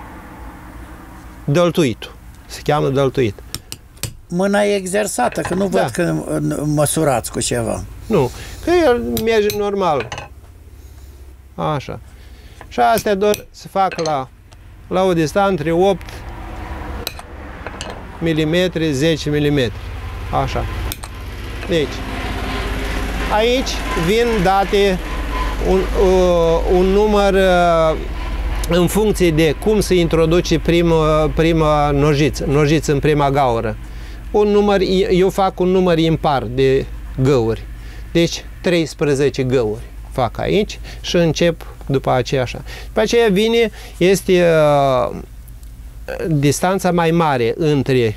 dăltuitul. Se cheamă dăltuit. Mâna e exersată, că nu văd da. că măsurați cu ceva. Nu, că el merge normal. Așa. Și astea doar se fac la, la o distanță între opt milimetri, zece milimetri. Așa. Deci, aici vin date un, uh, un număr uh, în funcție de cum se introduce prima, prima nojiță, nojiță în prima gaură. Un număr, eu fac un număr impar de găuri. Deci treisprezece găuri fac aici și încep după aceea așa. După aceea vine, este uh, distanța mai mare între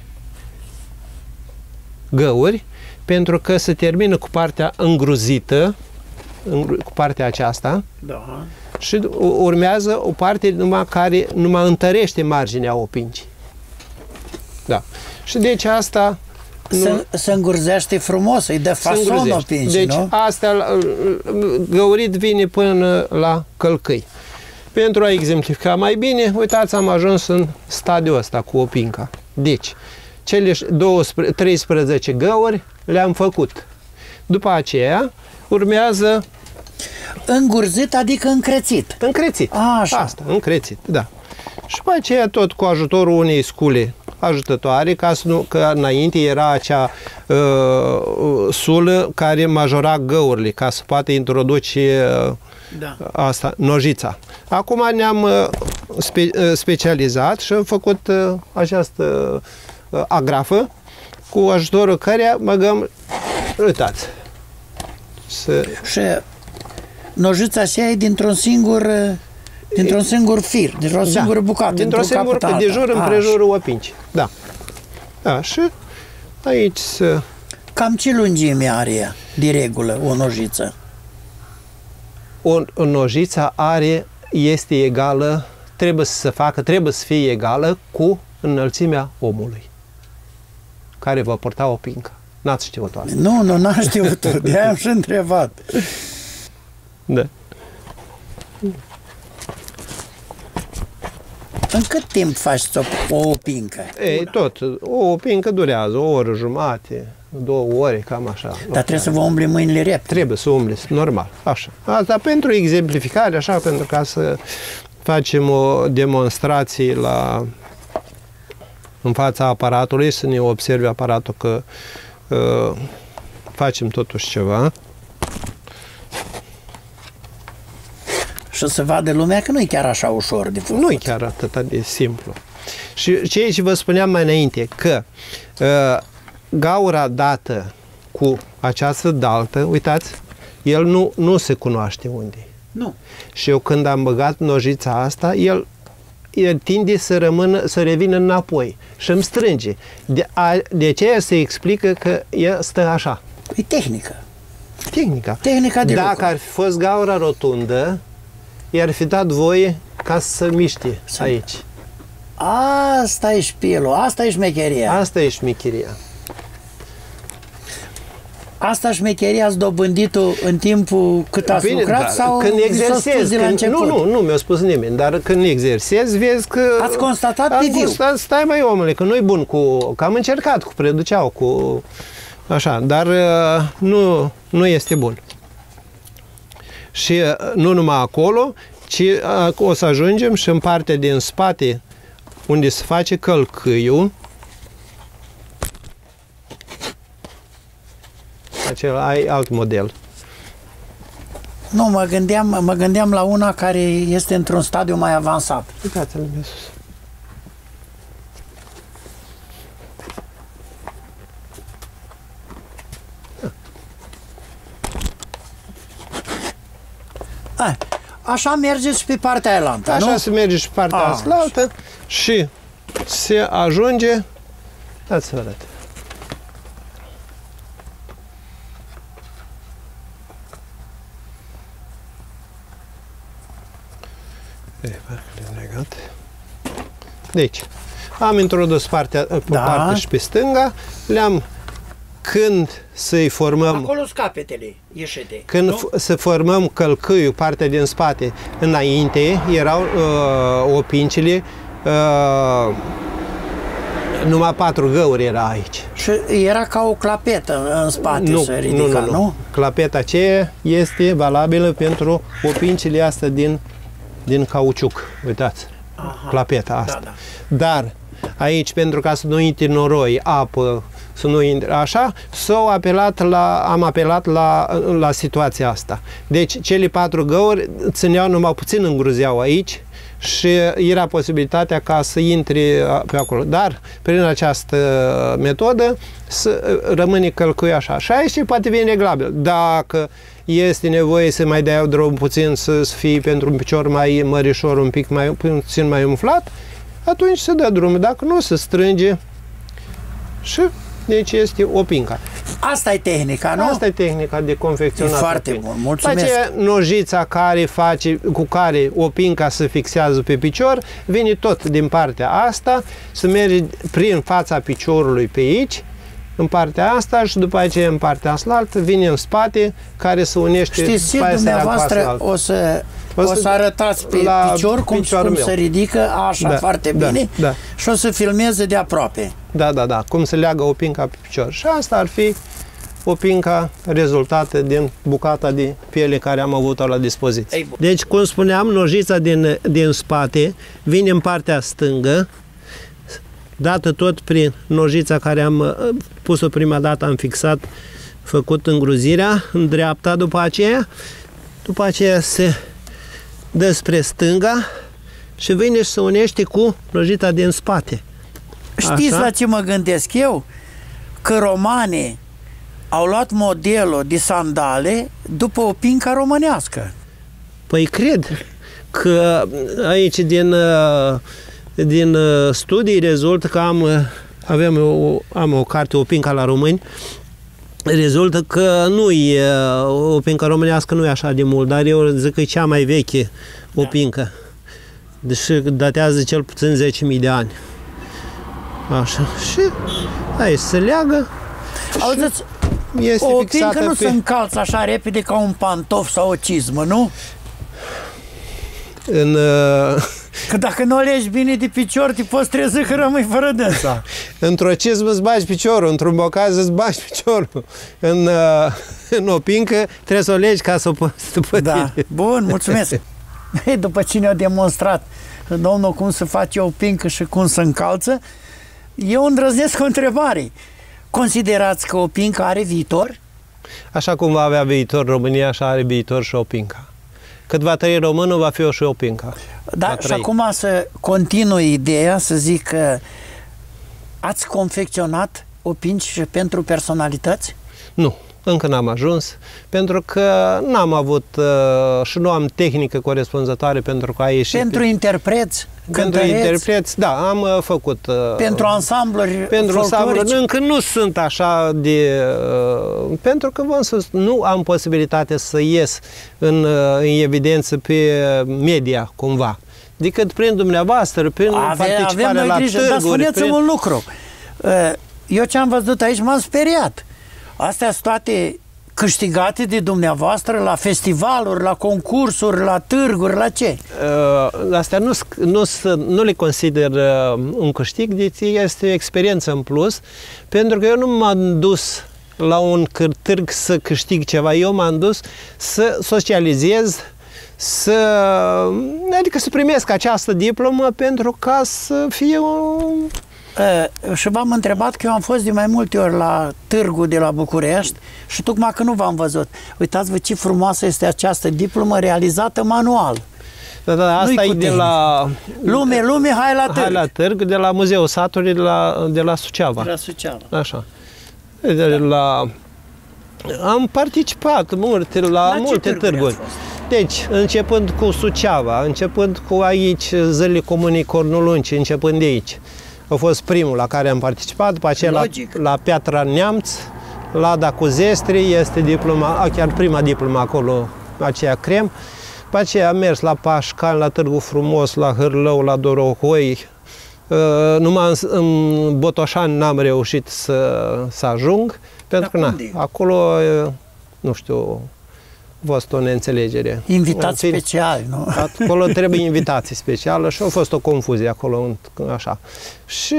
găuri, pentru că se termină cu partea îngruzită, cu partea aceasta, da. Și urmează o parte numai care numai întărește marginea opincii. Da. Și deci asta... Se, nu, se îngurzește frumos, îi dă fason opincii, deci, nu? asta găurit vine până la călcâi. Pentru a exemplifica mai bine, uitați, am ajuns în stadiul ăsta cu opinca. Deci, cele treisprezece găuri le-am făcut. După aceea, urmează... Îngurțit, adică încrețit. Încrețit. A, așa. Asta, încrețit, da. Și după aceea, tot cu ajutorul unei scule ajutătoare, ca să nu, că înainte era acea uh, sulă care majora găurile, ca să poată introduce uh, da. asta, nojița. Acum ne-am uh, spe, uh, specializat și am făcut uh, această uh, agrafă, cu ajutorul căreia băgăm, uitați, să... Și nojița aceea e dintr-un singur... Dintr-un singur fir, dintr-o da. singură bucată. Dintr-o singură, de jur împrejurul opincii. Da. Da, și aici să... Cam ce lungime are ea, de regulă, o nojiță? O, o nojiță are, este egală, trebuie să se facă, trebuie să fie egală cu înălțimea omului care va purta o pincă. N-ați știut asta. Nu, nu, n-am știut-o, de-aia am și întrebat. Da. În cât timp faci o, o opincă? Ei, tot. O opincă durează o oră jumate, două ore, cam așa. Dar trebuie să vă umbli mâinile repede. Trebuie să umbli, normal, așa. Asta pentru exemplificare, așa, pentru ca să facem o demonstrație la, în fața aparatului, să ne observe aparatul că uh, facem totuși ceva. Și să vadă lumea că nu e chiar așa ușor de făcut. Nu e chiar atât de simplu. Și ceea ce vă spuneam mai înainte, că uh, gaura dată cu această daltă, uitați, el nu, nu se cunoaște unde. Nu. Și eu când am băgat nojița asta, el, el tinde să rămână, să revină înapoi și îmi strânge. De, a, de aceea se explică că el stă așa. E tehnică. Tehnica. Tehnica de Dacă lucru. ar fi fost gaura rotundă, i-ar fi dat voie ca să se miște aici. Asta e șpilul, asta e șmecheria. Asta e șmecheria. Asta șmecheria ați dobândit-o în timpul cât ați Bine, lucrat da, sau când exersezi, de la când, început? nu, nu, nu mi-a spus nimeni, dar când exersezi, vezi că... Ați constatat pe viu. Constat, stai mai omule, că nu-i bun cu... Că am încercat cu preduceau, cu... Așa, dar nu, nu este bun. Și nu numai acolo, ci o să ajungem și în partea din spate, unde se face călcâiul, acel ai alt model. Nu, mă gândeam, mă gândeam la una care este într-un stadiu mai avansat. Uitați-l de sus. A, așa mergeți și pe partea ailantă, Așa nu? se merge și partea A, aslaltă și se ajunge... Dați să vă arăt. Deci, am introdus partea pe Da. partea și pe stânga, le-am, când să-i formăm, Acolo sunt capetele ieșite. când nu? f- să formăm călcâiul, partea din spate, înainte, erau uh, opincile, uh, numai patru găuri era aici. Și era ca o clapetă în spate Nu, să ridica, nu, nu, nu, nu. Clapeta aceea este valabilă pentru opincile astea din, din cauciuc. Uitați, Aha, clapeta asta. da, Dar aici, pentru ca să nu intre noroi, apă, să nu intre așa, s-au apelat la, am apelat la, la situația asta. Deci, cele patru găuri țineau numai puțin îngruzeau aici și era posibilitatea ca să intre pe acolo. Dar, prin această metodă, să rămâne călcâiul așa. Și aici poate veni reglabil. Dacă este nevoie să mai dea drum puțin, să fie pentru un picior mai mărișor, un pic mai puțin mai umflat, atunci se dă drumul. Dacă nu, se strânge și deci este o pinca. Asta e tehnica, nu? Asta e tehnica de confecționat. E foarte bun, mulțumesc. Aceea, nojița care face, cu care o pinca se fixează pe picior, vine tot din partea asta, se merge prin fața piciorului pe aici, în partea asta și după aceea în partea aslaltă vine în spate, care se unește. Știți ce, dumneavoastră o să, o să, o să arătați pe la picior cum, cum se ridică așa da, foarte da, bine da. și o să filmeze de aproape. Da, da, da, cum se leagă o pinca pe picior. Și asta ar fi o pinca rezultată din bucata de piele care am avut-o la dispoziție. Deci, cum spuneam, nojița din, din spate vine în partea stângă, dată tot prin nojița care am pus-o prima dată, am fixat, făcut îngruzirea în dreapta după aceea, după aceea se dă spre stânga și vine și se unește cu nojița din spate. Știți Așa? la ce mă gândesc eu? Că romanii au luat modelul de sandale după o pinca românească. Păi cred că aici din, din studii rezultă că am, avem o, am o carte, o pinca la români, rezultă că nu e, o pincă românească nu e așa de mult, dar eu zic că e cea mai veche o Da. pincă. Deși datează cel puțin zece mii de ani. Așa. Și aici se leagă. Auziți, Este o fixată pincă nu pe... se încalță așa repede ca un pantof sau o cizmă, nu? În, uh, Că dacă nu o legi bine de picior, te poți trezi că rămâi fără dânsa. într-o cizmă îți bagi piciorul, într-un bocaz îți bagi piciorul. În, uh, în o pincă trebuie să o legi ca să o poți după Da, tine. bun, mulțumesc. După ce ne-a demonstrat domnul cum se face o pincă și cum se încalță, eu îndrăznesc o întrebare. Considerați că o pincă are viitor? Așa cum va avea viitor România, așa are viitor și o pinca. Cât va trăi românul, va fi o și o pinca. Da, și acum să continui ideea, să zic că ați confecționat o pinci și pentru personalități? Nu, încă n-am ajuns, pentru că n-am avut uh, și nu am tehnică corespunzătoare pentru că a ieșit. Pentru interpreți? Pentru cântăreți, interpreți, da, am uh, făcut. Uh, pentru ansambluri Pentru ansambluri, încă nu sunt așa de... Uh, pentru că, vom să, nu am posibilitate să ies în, uh, în evidență pe media, cumva. Decât prin dumneavoastră, prin Ave, participarea avem la grijă, târguri. dar spuneți-mi prin... un lucru. Eu ce am văzut aici m-am speriat. Astea sunt toate câștigate de dumneavoastră la festivaluri, la concursuri, la târguri, la ce? Uh, astea nu, nu, nu le consider uh, un câștig, deci este o experiență în plus, pentru că eu nu m-am dus la un târg să câștig ceva, eu m-am dus să socializez, să, adică să primesc această diplomă pentru ca să fie o... Uh, și v-am întrebat că eu am fost de mai multe ori la târgul de la București și tocmai că nu v-am văzut. Uitați-vă ce frumoasă este această diplomă realizată manual. Da, da, asta e de la... Lume, lume, hai la târg. Hai la târg, de la Muzeul Satului, de la, de la Suceava. De la Suceava. Așa. De la... Am participat multe, la, la multe târguri. Deci, începând cu Suceava, începând cu aici, Zilele Comunei Cornulunci, începând de aici. A fost primul la care am participat, după aceea la, la Piatra Neamț, la Dacuzestri, este diploma, chiar prima diploma acolo, aceea Crem. După aceea am mers la Pașcan, la Târgu Frumos, la Hârlău, la Dorohoi. Uh, numai în, în Botoșani n-am reușit să, să ajung, pentru că na, acolo, uh, nu știu, a fost o neînțelegere. Invitați speciali, nu? Acolo trebuie invitații specială și a fost o confuzie acolo, așa. Și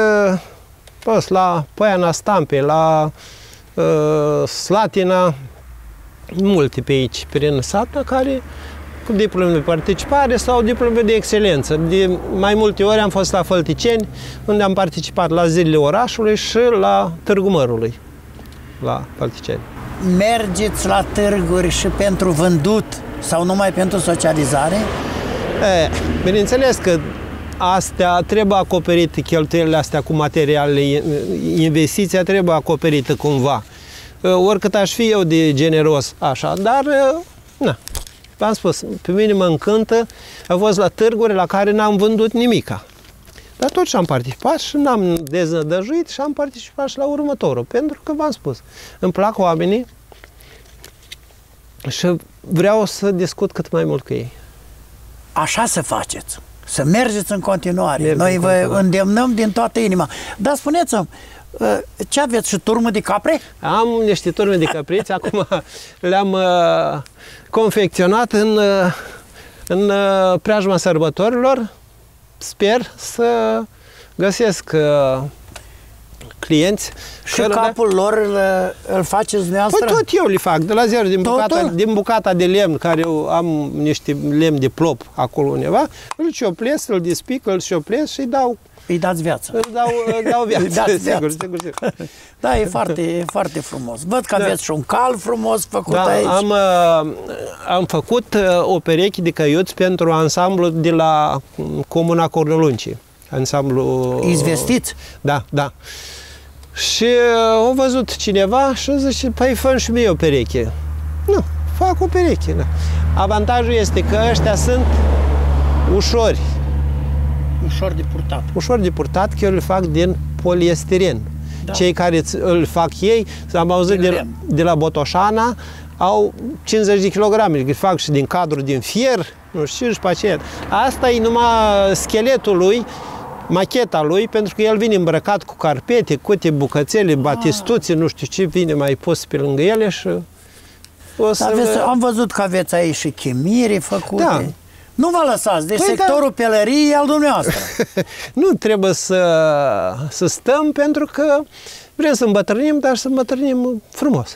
păs, la Poiana Stampei, la uh, Slatina, multe pe aici, prin sat, care cu diplome de participare sau diplome de excelență. De mai multe ori am fost la Fălticeni, unde am participat la Zilele Orașului și la Târgu Mărului, la Fălticeni. Mergeți la târguri și pentru vândut sau numai pentru socializare? E, bineînțeles că astea trebuie acoperite, cheltuielile astea cu materiale, investiția trebuie acoperită cumva. Oricât aș fi eu de generos, așa, dar, na, v-am spus, pe mine mă încântă, a fost la târguri la care n-am vândut nimica. Dar tot și am participat și n-am deznădăjuit și am participat și la următorul, pentru că v-am spus, îmi plac oamenii și vreau să discut cât mai mult cu ei. Așa să faceți, să mergeți în continuare. Merg Noi în vă continuare. îndemnăm din toată inima. Dar spuneți-mi, ce aveți și turmă de capre? Am niște turme de capriți, acum le-am uh, confecționat în, uh, în uh, preajma sărbătorilor. Sper să găsesc uh, clienți. Și capul de... lor îl, îl faceți dumneavoastră? Păi tot eu le fac, de la zero, din bucata, din bucata de lemn, care eu am niște lemn de plop acolo undeva, îl cioplesc, îl despic, îl cioplesc și îi dau. Îi dați viață. Îi dau, îi dau viață, dați sigur, viață. sigur, sigur. Da, e foarte, e foarte frumos. Văd că da. aveți și un cal frumos făcut da, aici. Am, am făcut o pereche de căiuți pentru ansamblu de la Comuna Cornuluncii. Ansamblu... Izvestiți? Da, da. Și au văzut cineva și zice, păi fă și mie o pereche. Nu, fac o pereche. Da. Avantajul este că ăștia sunt ușori. Ușor de purtat. Ușor de purtat, că eu le fac din poliestiren. Da. Cei care îl fac ei, am auzit de, de, de la Botoșana, au cincizeci de kilograme, îl fac și din cadru din fier, nu știu, și pe aceea. Asta e numai scheletul lui, macheta lui, pentru că el vine îmbrăcat cu carpete, cute, bucățele, batistuțe, nu știu ce, vine mai pus pe lângă ele și... O să aveți, am văzut că aveți aici și chimiri făcute. Da. Nu vă lăsați, deci păi sectorul da. Pelăriei e al dumneavoastră. Nu trebuie să, să stăm, pentru că vrem să îmbătrânim, dar să îmbătrânim frumos.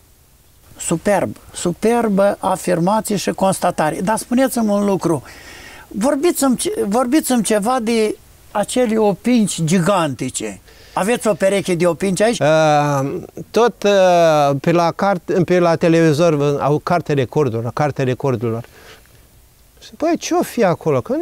Superb, superbă afirmație și constatare. Dar spuneți-mi un lucru, vorbiți-mi, vorbiți-mi ceva de acele opinci gigantice. Aveți o pereche de opinci aici? Uh, tot uh, pe, la carte, pe la televizor au carte recordurilor, carte recordurilor. Păi, ce-o fi acolo? Că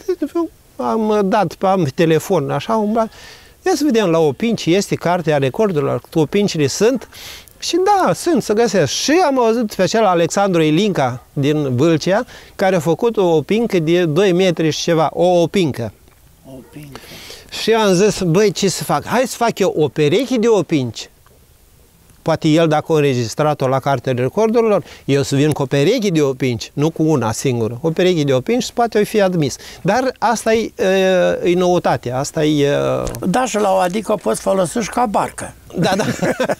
am dat, am telefon, așa, umblat. Ia să vedem, la opinci este cartea recordurilor, opincile sunt. Și da, sunt, să găsesc. Și am auzit pe acela Alexandru Ilinca din Vâlcea, care a făcut o opincă de doi metri și ceva, o opincă. O opincă. Și am zis, băi, ce să fac? Hai să fac eu o pereche de opinci. Poate el, dacă a înregistrat-o la cartea recordurilor, eu să vin cu o pereche de opinci, nu cu una singură. O pereche de opinci și poate fi admis. Dar asta e, e noutate, asta e... Da, și la o adică o poți folosi și ca barcă. Da, da.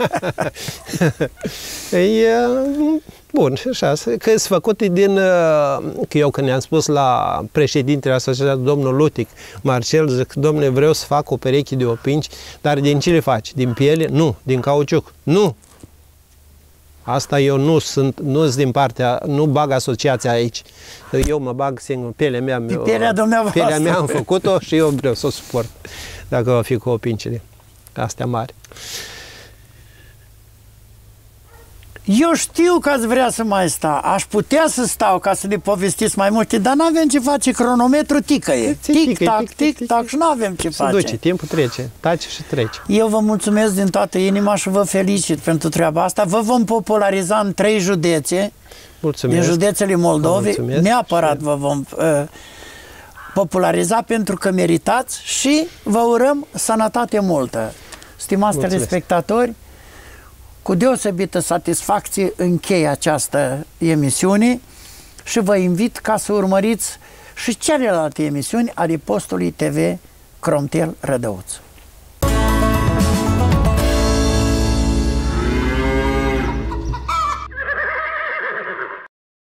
E bun, și așa, că sunt făcute din... Că eu când i-am spus la președintele asociației, domnul Lutic, Marcel, zic, domnule, vreau să fac o pereche de opinci, dar din ce le faci? Din piele? Nu. Din cauciuc? Nu. Asta eu nu sunt, nu sunt din partea, nu bag asociația aici. Eu mă bag singur, pielea mea, Pe pielea dumneavoastră. Pielea mea am făcut-o și eu vreau să o suport, dacă va fi cu opincile astea mari. Eu știu că ați vrea să mai sta. Aș putea să stau ca să ne povestiți mai multe, dar nu avem ce face, cronometru ticăie. Tic-tac, tic-tac și nu avem ce face. Se duce, timpul trece, tace și trece. Eu vă mulțumesc din toată inima și vă felicit pentru treaba asta. Vă vom populariza în trei județe, mulțumesc. din județele Moldovei. Neapărat și... vă vom uh, populariza pentru că meritați și vă urăm sănătate multă. Stimați telespectatori, cu deosebită satisfacție închei această emisiune și vă invit ca să urmăriți și celelalte emisiuni ale postului T V Cromtel Rădăuț.